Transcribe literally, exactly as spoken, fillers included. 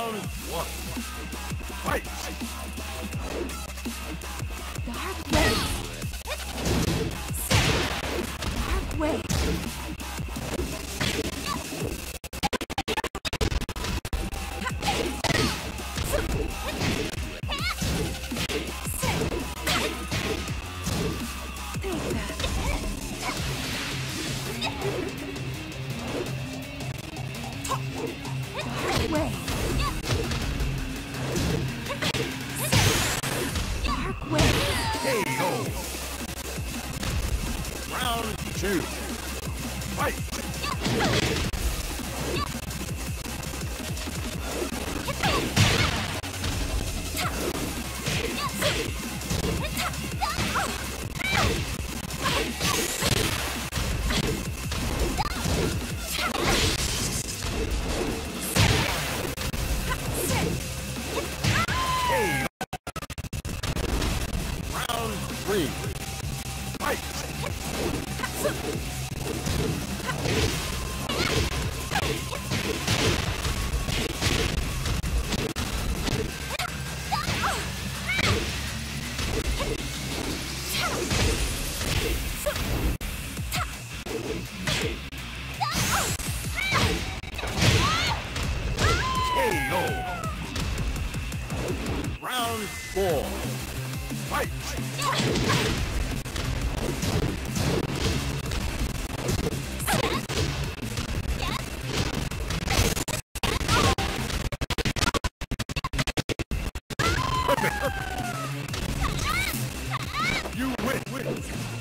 Round one. Fight! Dark way. Dark way. Dark way. Dark way. K O. Round two. Fight! K O. Round three. Fight! K O. Round four. Fight! You win. win.